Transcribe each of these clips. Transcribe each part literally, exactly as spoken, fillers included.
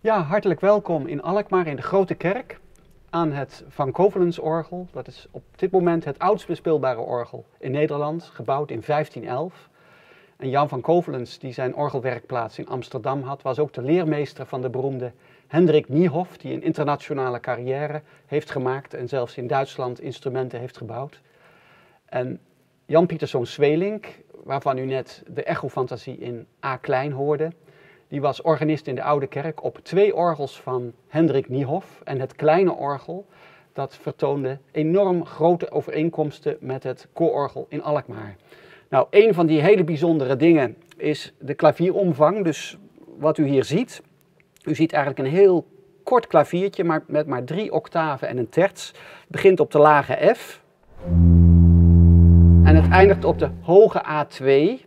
Ja, hartelijk welkom in Alkmaar in de Grote Kerk aan het Van Covelens-orgel. Dat is op dit moment het oudst bespeelbare orgel in Nederland, gebouwd in vijftien elf. En Jan van Covelens, die zijn orgelwerkplaats in Amsterdam had, was ook de leermeester van de beroemde Hendrik Niehoff, die een internationale carrière heeft gemaakt en zelfs in Duitsland instrumenten heeft gebouwd. En Jan Pieterszoon Sweelinck, waarvan u net de echofantasie in A klein hoorde, die was organist in de Oude Kerk op twee orgels van Hendrik Niehoff. En het kleine orgel, dat vertoonde enorm grote overeenkomsten met het koororgel in Alkmaar. Nou, een van die hele bijzondere dingen is de klavieromvang. Dus wat u hier ziet, u ziet eigenlijk een heel kort klaviertje, maar met maar drie octaven en een terts. Het begint op de lage F en het eindigt op de hoge A twee.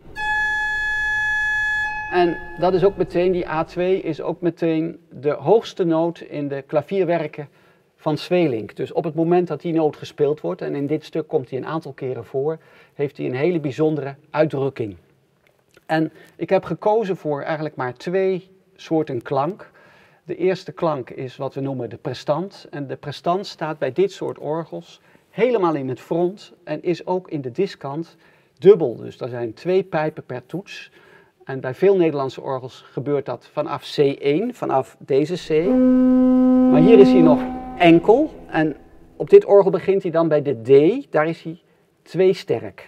En dat is ook meteen, die A twee is ook meteen de hoogste noot in de klavierwerken van Sweelinck. Dus op het moment dat die noot gespeeld wordt, en in dit stuk komt hij een aantal keren voor, heeft hij een hele bijzondere uitdrukking. En ik heb gekozen voor eigenlijk maar twee soorten klank. De eerste klank is wat we noemen de prestant. En de prestant staat bij dit soort orgels helemaal in het front en is ook in de diskant dubbel. Dus er zijn twee pijpen per toets. En bij veel Nederlandse orgels gebeurt dat vanaf C één, vanaf deze C. Maar hier is hij nog enkel. En op dit orgel begint hij dan bij de D, daar is hij twee sterk.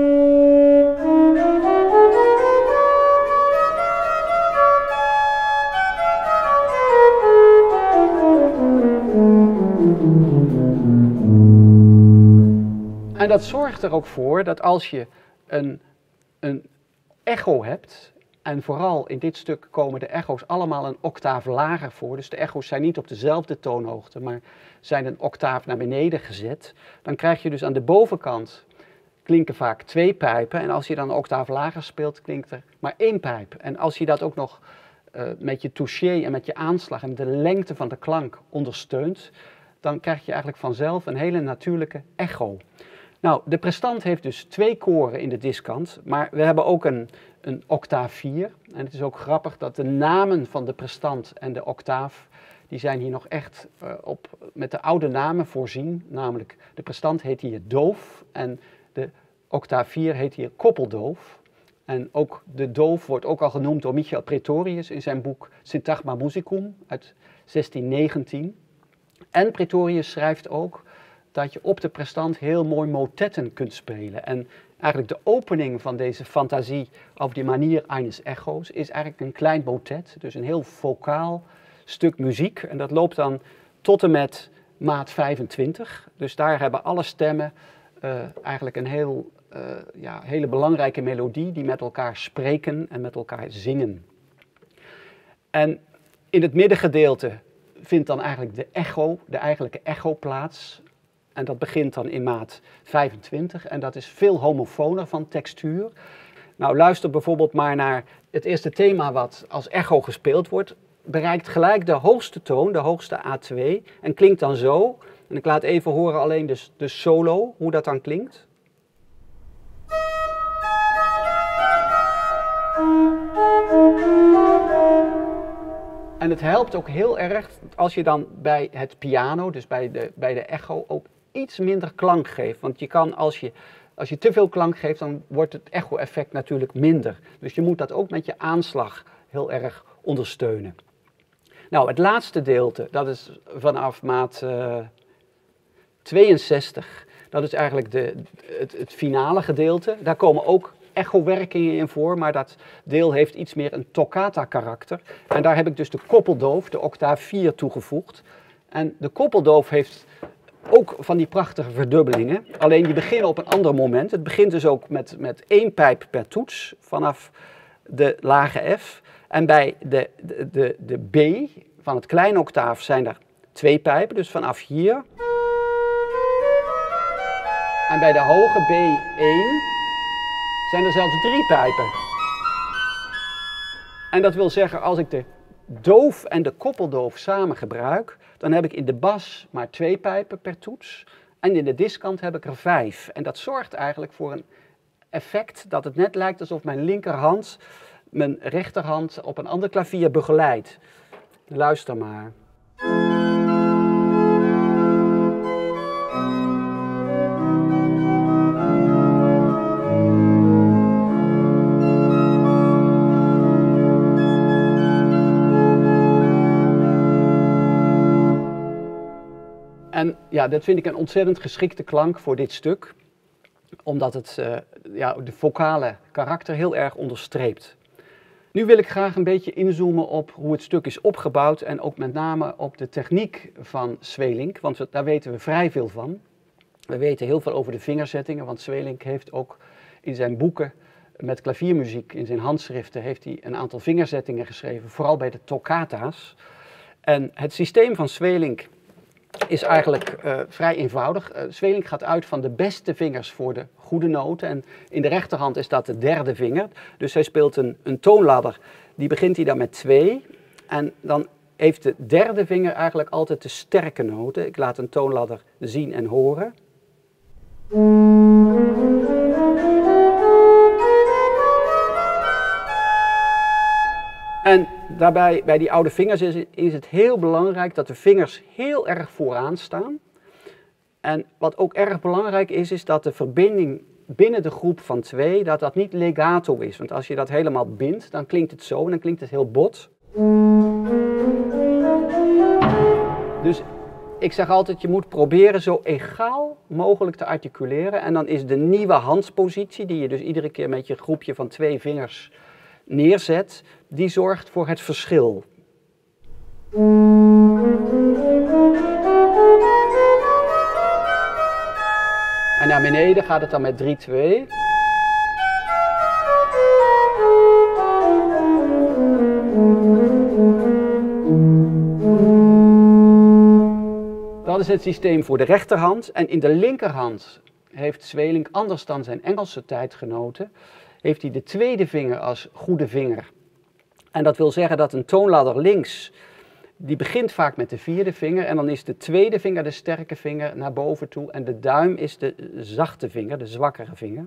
En dat zorgt er ook voor dat als je een, een echo hebt, en vooral in dit stuk komen de echo's allemaal een octaaf lager voor, dus de echo's zijn niet op dezelfde toonhoogte, maar zijn een octaaf naar beneden gezet, dan krijg je dus aan de bovenkant klinken vaak twee pijpen en als je dan een octaaf lager speelt, klinkt er maar één pijp. En als je dat ook nog uh, met je touché en met je aanslag en de lengte van de klank ondersteunt, dan krijg je eigenlijk vanzelf een hele natuurlijke echo. Nou, de prestant heeft dus twee koren in de diskant, maar we hebben ook een, een octaaf vier. En het is ook grappig dat de namen van de prestant en de octaaf, die zijn hier nog echt uh, op, met de oude namen voorzien. Namelijk, de prestant heet hier doof en de octaaf vier heet hier koppeldoof. En ook de doof wordt ook al genoemd door Michael Praetorius in zijn boek Syntagma Musicum uit zestien negentien. En Praetorius schrijft ook dat je op de prestant heel mooi motetten kunt spelen. En eigenlijk de opening van deze fantasie auf die Manier eines Echo's is eigenlijk een klein motet, dus een heel vocaal stuk muziek. En dat loopt dan tot en met maat vijfentwintig. Dus daar hebben alle stemmen uh, eigenlijk een heel, uh, ja, hele belangrijke melodie die met elkaar spreken en met elkaar zingen. En in het middengedeelte vindt dan eigenlijk de echo, de eigenlijke echo plaats. En dat begint dan in maat vijfentwintig en dat is veel homofoner van textuur. Nou, luister bijvoorbeeld maar naar het eerste thema wat als echo gespeeld wordt. Bereikt gelijk de hoogste toon, de hoogste A twee en klinkt dan zo. En ik laat even horen alleen de, de solo, hoe dat dan klinkt. En het helpt ook heel erg als je dan bij het piano, dus bij de, bij de echo, ook iets minder klank geeft. Want je kan, als je, als je te veel klank geeft, dan wordt het echo-effect natuurlijk minder. Dus je moet dat ook met je aanslag heel erg ondersteunen. Nou, het laatste deelte, dat is vanaf maat uh, tweeënzestig. Dat is eigenlijk de, het, het finale gedeelte. Daar komen ook echo-werkingen in voor, maar dat deel heeft iets meer een toccata-karakter. En daar heb ik dus de koppeldoof, de octaaf vier, toegevoegd. En de koppeldoof heeft ook van die prachtige verdubbelingen, alleen die beginnen op een ander moment. Het begint dus ook met, met één pijp per toets vanaf de lage F. En bij de, de, de, de B van het kleine octaaf zijn er twee pijpen, dus vanaf hier. En bij de hoge B één zijn er zelfs drie pijpen. En dat wil zeggen, als ik de doof en de koppeldoof samen gebruik, dan heb ik in de bas maar twee pijpen per toets. En in de diskant heb ik er vijf. En dat zorgt eigenlijk voor een effect dat het net lijkt alsof mijn linkerhand mijn rechterhand op een ander klavier begeleidt. Luister maar. En ja, dat vind ik een ontzettend geschikte klank voor dit stuk, omdat het uh, ja, de vocale karakter heel erg onderstreept. Nu wil ik graag een beetje inzoomen op hoe het stuk is opgebouwd en ook met name op de techniek van Sweelinck, want we, daar weten we vrij veel van. We weten heel veel over de vingerzettingen, want Sweelinck heeft ook in zijn boeken met klaviermuziek, in zijn handschriften, heeft hij een aantal vingerzettingen geschreven, vooral bij de toccata's. En het systeem van Sweelinck is eigenlijk uh, vrij eenvoudig. Uh, Sweelinck gaat uit van de beste vingers voor de goede noten. En in de rechterhand is dat de derde vinger. Dus hij speelt een, een toonladder. Die begint hij dan met twee. En dan heeft de derde vinger eigenlijk altijd de sterke noten. Ik laat een toonladder zien en horen. En daarbij, bij die oude vingers is, is het heel belangrijk dat de vingers heel erg vooraan staan. En wat ook erg belangrijk is, is dat de verbinding binnen de groep van twee, dat dat niet legato is. Want als je dat helemaal bindt, dan klinkt het zo en dan klinkt het heel bot. Dus ik zeg altijd, je moet proberen zo egaal mogelijk te articuleren. En dan is de nieuwe handspositie, die je dus iedere keer met je groepje van twee vingers neerzet, die zorgt voor het verschil. En naar beneden gaat het dan met drie twee. Dat is het systeem voor de rechterhand. En in de linkerhand heeft Sweelinck, anders dan zijn Engelse tijdgenoten, heeft hij de tweede vinger als goede vinger. En dat wil zeggen dat een toonladder links, die begint vaak met de vierde vinger en dan is de tweede vinger de sterke vinger naar boven toe en de duim is de zachte vinger, de zwakkere vinger.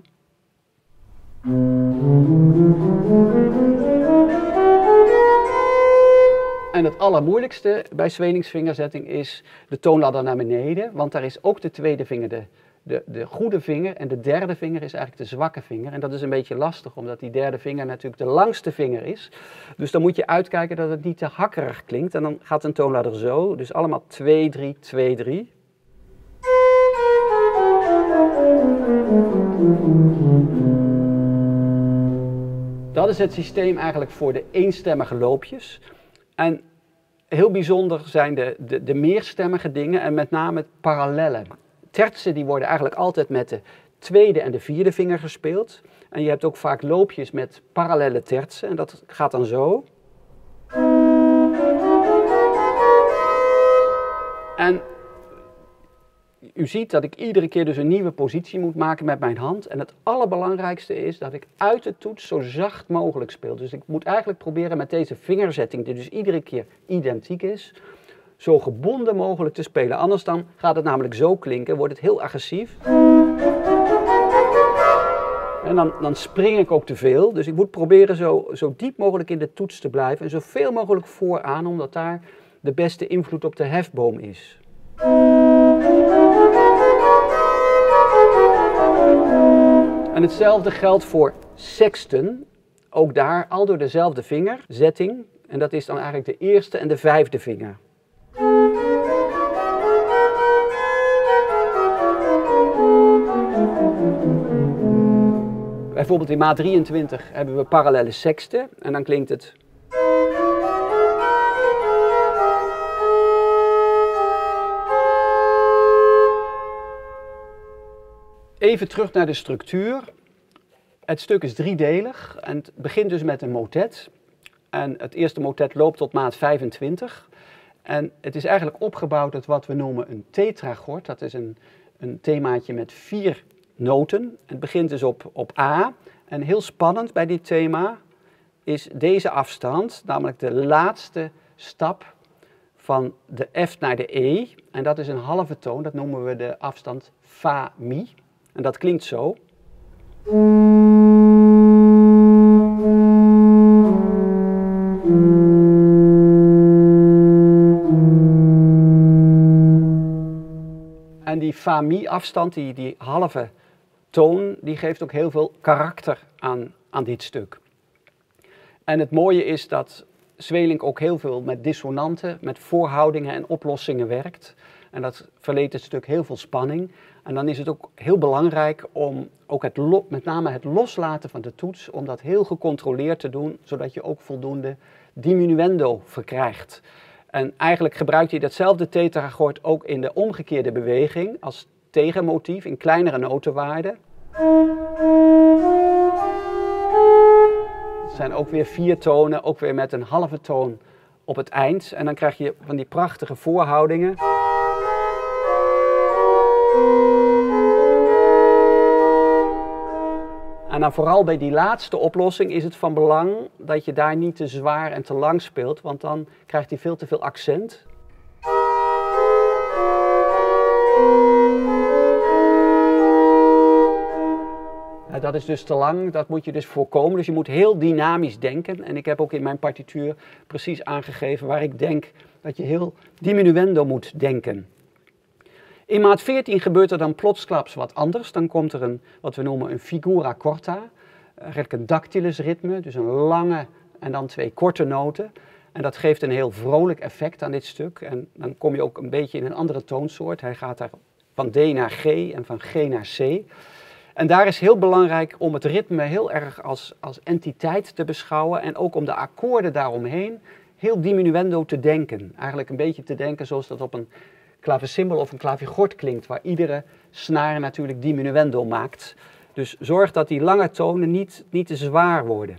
En het allermoeilijkste bij Sweelinck's vingerzetting is de toonladder naar beneden, want daar is ook de tweede vinger de De, de goede vinger en de derde vinger is eigenlijk de zwakke vinger. En dat is een beetje lastig, omdat die derde vinger natuurlijk de langste vinger is. Dus dan moet je uitkijken dat het niet te hakkerig klinkt. En dan gaat een toonladder zo, dus allemaal twee drie, twee drie. Dat is het systeem eigenlijk voor de eenstemmige loopjes. En heel bijzonder zijn de, de, de meerstemmige dingen en met name parallellen. Tertsen die worden eigenlijk altijd met de tweede en de vierde vinger gespeeld. En je hebt ook vaak loopjes met parallelle tertsen en dat gaat dan zo. En u ziet dat ik iedere keer dus een nieuwe positie moet maken met mijn hand. En het allerbelangrijkste is dat ik uit de toets zo zacht mogelijk speel. Dus ik moet eigenlijk proberen met deze vingerzetting, die dus iedere keer identiek is, zo gebonden mogelijk te spelen. Anders dan gaat het namelijk zo klinken, wordt het heel agressief. En dan, dan spring ik ook te veel. Dus ik moet proberen zo, zo diep mogelijk in de toets te blijven en zoveel mogelijk vooraan, omdat daar de beste invloed op de hefboom is. En hetzelfde geldt voor sexten. Ook daar al door dezelfde vingerzetting. En dat is dan eigenlijk de eerste en de vijfde vinger. Bijvoorbeeld in maat drieëntwintig hebben we parallelle sexten en dan klinkt het. Even terug naar de structuur. Het stuk is driedelig en het begint dus met een motet. En het eerste motet loopt tot maat vijfentwintig. En het is eigenlijk opgebouwd uit wat we noemen een tetragord. Dat is een, een themaatje met vier noten. Het begint dus op, op A. En heel spannend bij dit thema is deze afstand, namelijk de laatste stap van de F naar de E. En dat is een halve toon, dat noemen we de afstand Fa-Mi. En dat klinkt zo. En die fa-mi afstand, die, die halve toon, die geeft ook heel veel karakter aan, aan dit stuk. En het mooie is dat Sweelinck ook heel veel met dissonanten, met voorhoudingen en oplossingen werkt. En dat verleent het stuk heel veel spanning. En dan is het ook heel belangrijk om ook het lo- met name het loslaten van de toets, om dat heel gecontroleerd te doen, zodat je ook voldoende diminuendo verkrijgt. En eigenlijk gebruikt hij datzelfde tetrachord ook in de omgekeerde beweging als tegenmotief in kleinere notenwaarden. Het zijn ook weer vier tonen, ook weer met een halve toon op het eind. En dan krijg je van die prachtige voorhoudingen. En dan vooral bij die laatste oplossing is het van belang dat je daar niet te zwaar en te lang speelt, want dan krijgt hij veel te veel accent. Ja, dat is dus te lang, dat moet je dus voorkomen. Dus je moet heel dynamisch denken. En ik heb ook in mijn partituur precies aangegeven waar ik denk dat je heel diminuendo moet denken. In maat veertien gebeurt er dan plotsklaps wat anders. Dan komt er een, wat we noemen een figura corta, eigenlijk een dactylus ritme, dus een lange en dan twee korte noten. En dat geeft een heel vrolijk effect aan dit stuk. En dan kom je ook een beetje in een andere toonsoort. Hij gaat daar van D naar G en van G naar C. En daar is heel belangrijk om het ritme heel erg als, als entiteit te beschouwen en ook om de akkoorden daaromheen heel diminuendo te denken. Eigenlijk een beetje te denken zoals dat op een klavecimbal of een klavigord klinkt, waar iedere snaar natuurlijk diminuendo maakt. Dus zorg dat die lange tonen niet, niet te zwaar worden.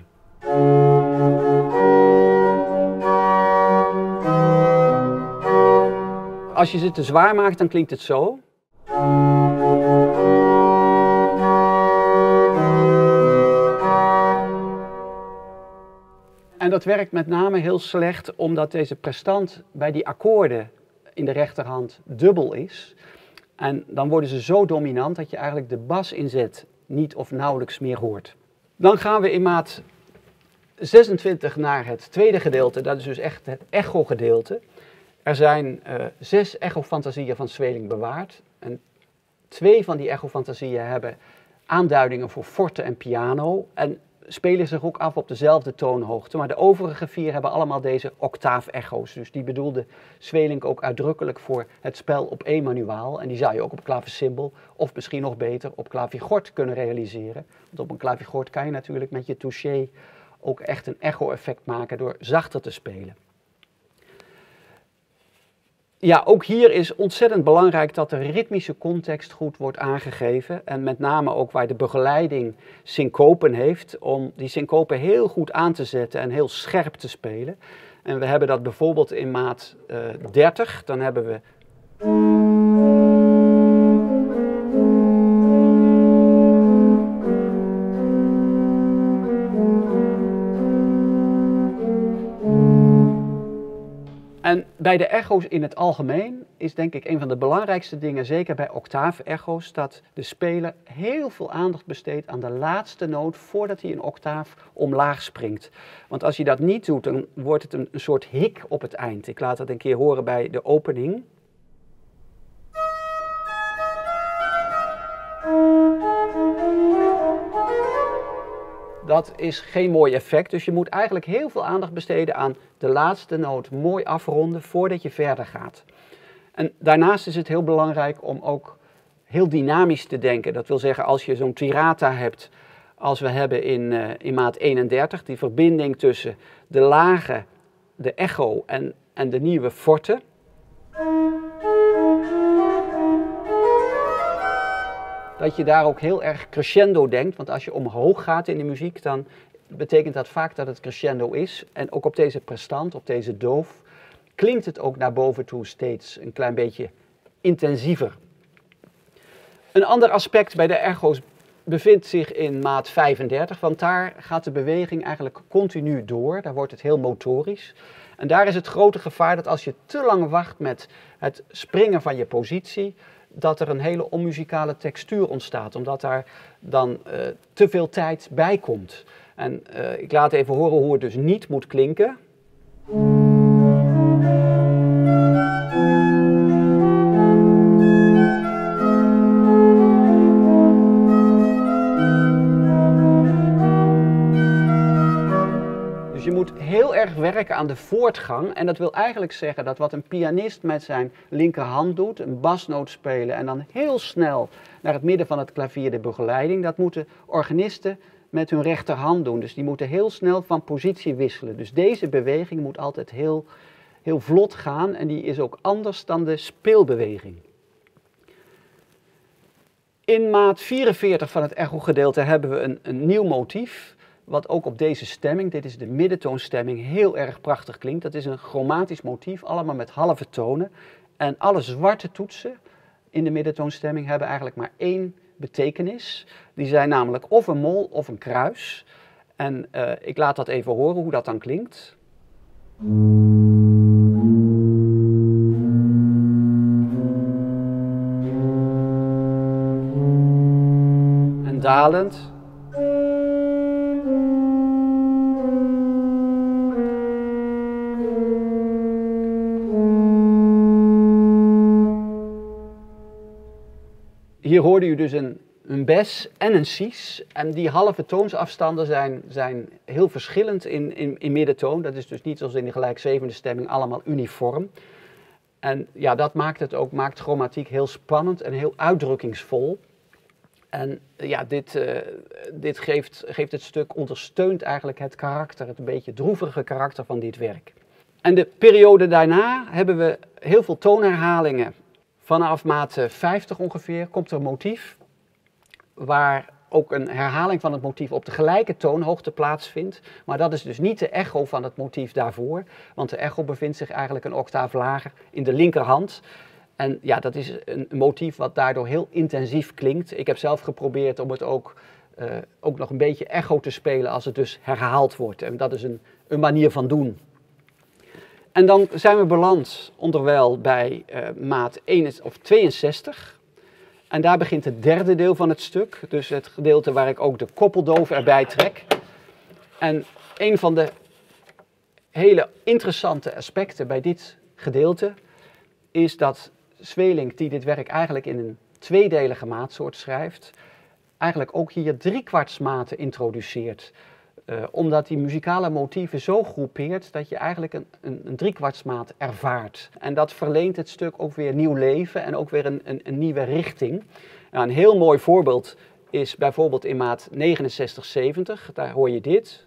Als je ze te zwaar maakt, dan klinkt het zo. En dat werkt met name heel slecht omdat deze prestant bij die akkoorden in de rechterhand dubbel is. En dan worden ze zo dominant dat je eigenlijk de basinzet niet of nauwelijks meer hoort. Dan gaan we in maat zesentwintig naar het tweede gedeelte, dat is dus echt het echo-gedeelte. Er zijn uh, zes echo-fantasieën van Sweelinck bewaard. En twee van die echo-fantasieën hebben aanduidingen voor forte en piano en spelen zich ook af op dezelfde toonhoogte. Maar de overige vier hebben allemaal deze octaaf-echo's. Dus die bedoelde Sweelinck ook uitdrukkelijk voor het spel op één manuaal. En die zou je ook op klavecimbal of misschien nog beter op klavigord kunnen realiseren. Want op een klavigord kan je natuurlijk met je touché ook echt een echo-effect maken door zachter te spelen. Ja, ook hier is ontzettend belangrijk dat de ritmische context goed wordt aangegeven. En met name ook waar de begeleiding syncopen heeft, om die syncopen heel goed aan te zetten en heel scherp te spelen. En we hebben dat bijvoorbeeld in maat uh, dertig, dan hebben we... En bij de echo's in het algemeen is denk ik een van de belangrijkste dingen, zeker bij octaaf-echo's, dat de speler heel veel aandacht besteedt aan de laatste noot voordat hij een octaaf omlaag springt. Want als je dat niet doet, dan wordt het een, een soort hik op het eind. Ik laat dat een keer horen bij de opening. Dat is geen mooi effect, dus je moet eigenlijk heel veel aandacht besteden aan de laatste noot mooi afronden voordat je verder gaat. En daarnaast is het heel belangrijk om ook heel dynamisch te denken. Dat wil zeggen, als je zo'n tirata hebt, als we hebben in, uh, in maat eenendertig, die verbinding tussen de lage, de echo en, en de nieuwe forte. Dat je daar ook heel erg crescendo denkt, want als je omhoog gaat in de muziek, dan betekent dat vaak dat het crescendo is. En ook op deze prestant, op deze doof, klinkt het ook naar boven toe steeds een klein beetje intensiever. Een ander aspect bij de echo's bevindt zich in maat vijfendertig, want daar gaat de beweging eigenlijk continu door, daar wordt het heel motorisch. En daar is het grote gevaar dat als je te lang wacht met het springen van je positie, dat er een hele onmuzikale textuur ontstaat, omdat daar dan uh, te veel tijd bij komt. En uh, ik laat even horen hoe het dus niet moet klinken. heel erg werken aan de voortgang. En dat wil eigenlijk zeggen dat wat een pianist met zijn linkerhand doet, een basnoot spelen en dan heel snel naar het midden van het klavier de begeleiding, dat moeten organisten met hun rechterhand doen. Dus die moeten heel snel van positie wisselen. Dus deze beweging moet altijd heel, heel vlot gaan en die is ook anders dan de speelbeweging. In maat vierenveertig van het echogedeelte hebben we een, een nieuw motief, wat ook op deze stemming, dit is de middentoonstemming, heel erg prachtig klinkt. Dat is een chromatisch motief, allemaal met halve tonen. En alle zwarte toetsen in de middentoonstemming hebben eigenlijk maar één betekenis. Die zijn namelijk of een mol of een kruis. En uh, ik laat dat even horen hoe dat dan klinkt. En dalend. Hier hoorde u dus een, een bes en een cis. En die halve toonsafstanden zijn, zijn heel verschillend in, in, in middentoon. Dat is dus niet zoals in de gelijkzevende stemming allemaal uniform. En ja, dat maakt het ook, maakt chromatiek heel spannend en heel uitdrukkingsvol. En ja, dit, uh, dit geeft, geeft het stuk, ondersteunt eigenlijk het karakter, het een beetje droevige karakter van dit werk. En de periode daarna hebben we heel veel toonherhalingen. Vanaf maat vijftig ongeveer komt er een motief waar ook een herhaling van het motief op de gelijke toonhoogte plaatsvindt. Maar dat is dus niet de echo van het motief daarvoor, want de echo bevindt zich eigenlijk een octaaf lager in de linkerhand. En ja, dat is een motief wat daardoor heel intensief klinkt. Ik heb zelf geprobeerd om het ook, uh, ook nog een beetje echo te spelen als het dus herhaald wordt. En dat is een, een manier van doen. En dan zijn we beland onderwijl bij uh, maat tweeënzestig. En daar begint het derde deel van het stuk. Dus het gedeelte waar ik ook de koppeldoof erbij trek. En een van de hele interessante aspecten bij dit gedeelte is dat Sweelinck, die dit werk eigenlijk in een tweedelige maatsoort schrijft, eigenlijk ook hier driekwartsmaten introduceert. Uh, omdat die muzikale motieven zo groepeert dat je eigenlijk een, een, een driekwartsmaat ervaart. En dat verleent het stuk ook weer nieuw leven en ook weer een, een, een nieuwe richting. Nou, een heel mooi voorbeeld is bijvoorbeeld in maat negenenzestig zeventig. Daar hoor je dit.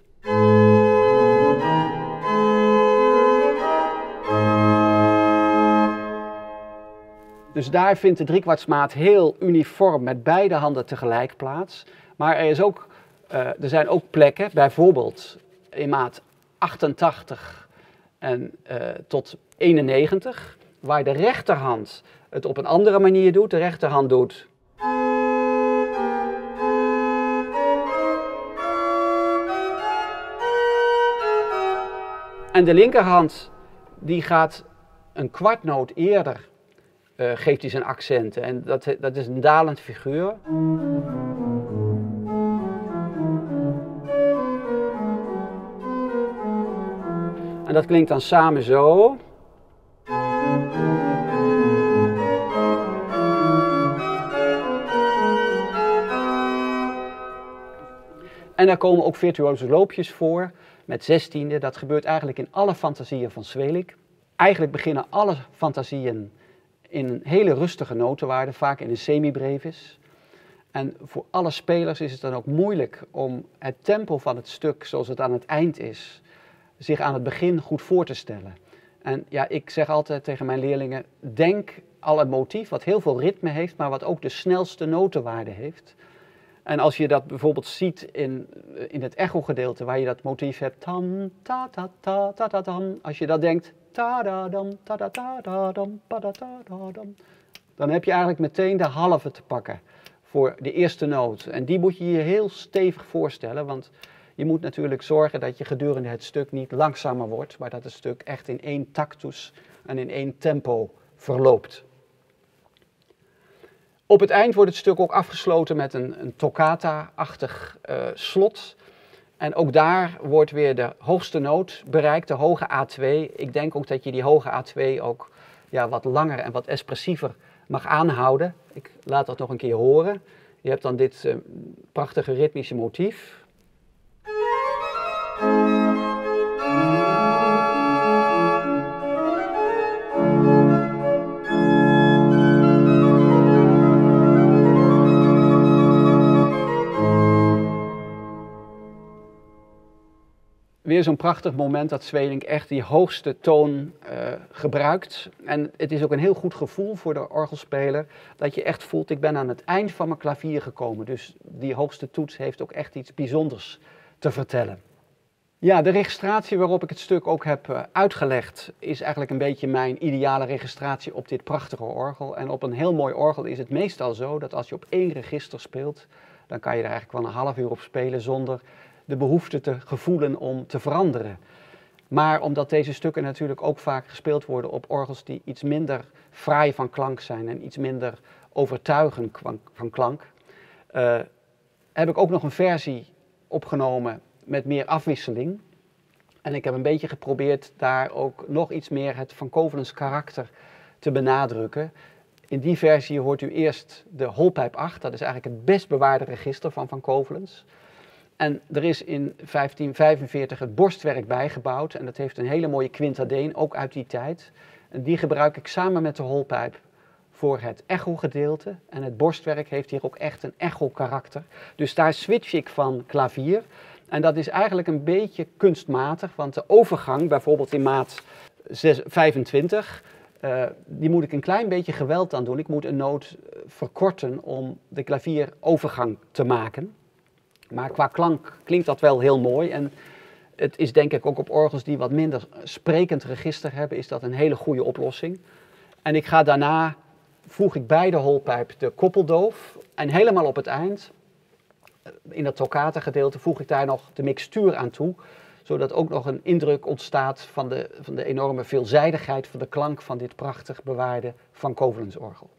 Dus daar vindt de driekwartsmaat heel uniform met beide handen tegelijk plaats. Maar er is ook Uh, er zijn ook plekken, bijvoorbeeld in maat achtentachtig en uh, tot eenennegentig, waar de rechterhand het op een andere manier doet. De rechterhand doet. En de linkerhand die gaat een kwartnoot eerder, uh, geeft hij zijn accenten. En dat, dat is een dalend figuur. En dat klinkt dan samen zo. En daar komen ook virtuoze loopjes voor met zestiende. Dat gebeurt eigenlijk in alle fantasieën van Sweelinck. Eigenlijk beginnen alle fantasieën in een hele rustige notenwaarde, vaak in een semibrevis. En voor alle spelers is het dan ook moeilijk om het tempo van het stuk zoals het aan het eind is, zich aan het begin goed voor te stellen. En ja, ik zeg altijd tegen mijn leerlingen, denk al een motief wat heel veel ritme heeft, maar wat ook de snelste notenwaarde heeft. En als je dat bijvoorbeeld ziet in, in het echo-gedeelte, waar je dat motief hebt, tam, ta, ta, ta, ta, ta, tam. Als je dat denkt, ta, da, dam, ta, da, ta, da, dam, pa, da, ta, da, dam, dan heb je eigenlijk meteen de halve te pakken voor de eerste noot. En die moet je je heel stevig voorstellen, want je moet natuurlijk zorgen dat je gedurende het stuk niet langzamer wordt, maar dat het stuk echt in één tactus en in één tempo verloopt. Op het eind wordt het stuk ook afgesloten met een, een toccata-achtig uh, slot. En ook daar wordt weer de hoogste noot bereikt, de hoge A twee. Ik denk ook dat je die hoge A twee ook ja, wat langer en wat expressiever mag aanhouden. Ik laat dat nog een keer horen. Je hebt dan dit uh, prachtige ritmische motief. weer zo'n prachtig moment dat Sweelinck echt die hoogste toon uh, gebruikt. En het is ook een heel goed gevoel voor de orgelspeler dat je echt voelt, ik ben aan het eind van mijn klavier gekomen. Dus die hoogste toets heeft ook echt iets bijzonders te vertellen. Ja, de registratie waarop ik het stuk ook heb uh, uitgelegd is eigenlijk een beetje mijn ideale registratie op dit prachtige orgel. En op een heel mooi orgel is het meestal zo dat als je op één register speelt, dan kan je er eigenlijk wel een half uur op spelen zonder de behoefte te gevoelen om te veranderen. Maar omdat deze stukken natuurlijk ook vaak gespeeld worden op orgels die iets minder fraai van klank zijn en iets minder overtuigend van klank, uh, heb ik ook nog een versie opgenomen met meer afwisseling. En ik heb een beetje geprobeerd daar ook nog iets meer het Van Covelens karakter te benadrukken. In die versie hoort u eerst de holpijp acht, dat is eigenlijk het best bewaarde register van Van Covelens. En er is in vijftien vijfenveertig het borstwerk bijgebouwd en dat heeft een hele mooie quintadeen, ook uit die tijd. En die gebruik ik samen met de holpijp voor het echo-gedeelte. En het borstwerk heeft hier ook echt een echo-karakter. Dus daar switch ik van klavier. En dat is eigenlijk een beetje kunstmatig, want de overgang, bijvoorbeeld in maat vijfentwintig, uh, die moet ik een klein beetje geweld aan doen. Ik moet een noot verkorten om de klavierovergang te maken. Maar qua klank klinkt dat wel heel mooi. En het is denk ik ook op orgels die wat minder sprekend register hebben, is dat een hele goede oplossing. En ik ga daarna, voeg ik bij de holpijp de koppeldoof en helemaal op het eind, in dat toccata gedeelte, voeg ik daar nog de mixtuur aan toe, zodat ook nog een indruk ontstaat van de, van de enorme veelzijdigheid van de klank van dit prachtig bewaarde Van Covelens orgel.